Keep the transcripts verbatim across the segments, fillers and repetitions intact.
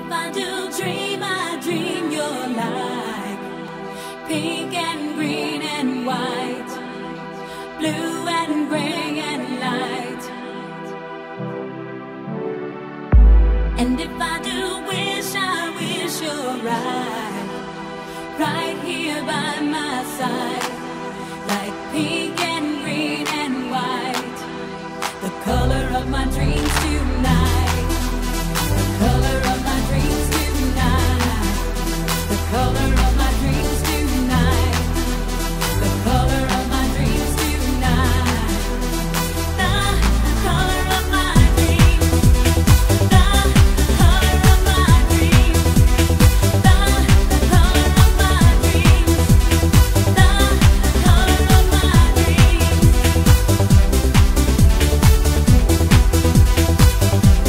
I do dream, I dream you're like pink and green and white, blue and gray and light. And if I do wish, I wish you're right, right here by my side, like pink and green and white, the color of my dreams tonight, the color of my dreams tonight, the color of my dreams tonight, the color of my dreams tonight, the color of my dreams, the color of my dreams, the color of my dreams, the color of my dreams.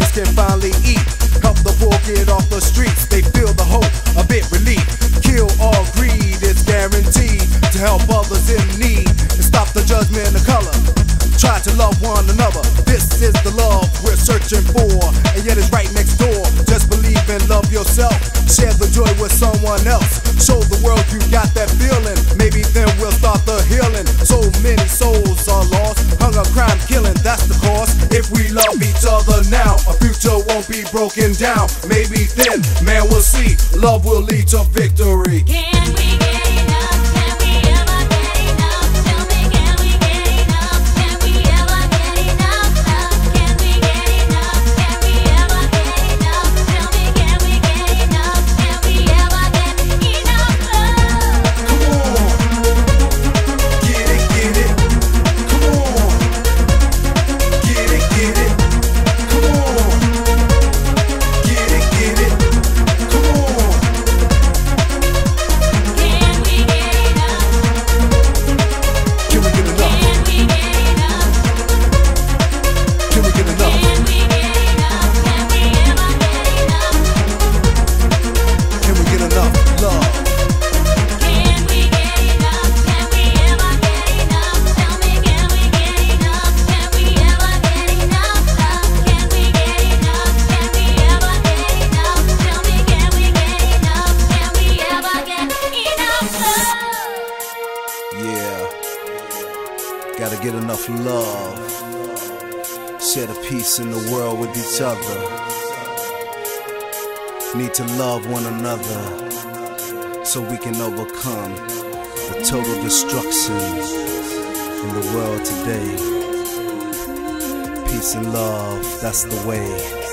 homeless can finally eat. Help the poor get off the streets, they feel the hope, a bit relief. Kill all greed, it's guaranteed to help others in need and stop the judgment of color. Try to love one another, this is the love we're searching for, and yet it's right next door. Just believe and love yourself, share the joy with someone else. Show the world you got that feeling, maybe then we'll start the healing. So many souls are lost, hunger, crime, killing, that's the cause. If we love each other now, our future won't be broken down. Maybe then, man, we'll see, love will lead to victory. Can we get enough? Can we ever get enough? Tell me, can we get enough? Can we ever get enough love? Can we get enough? Can we ever get enough? Tell me, can we get enough? Can we ever get enough love? Come on, get it, get it. Come on, get it, get it. Come on, get it, get it. Come on. Can we get enough? Can we get enough? Can we get enough? Can we get enough? Can we get enough? Can we ever get enough? Can we get enough love? Can we get enough? Can we ever get enough? Tell me, can we get enough? Can we ever get enough love? Can we get enough? Can we ever get enough? Tell me, can we get enough? Can we ever get enough love? Yeah, gotta get enough love. Share the peace in the world with each other. Need to love one another so we can overcome the total destruction in the world today. Peace and love, that's the way.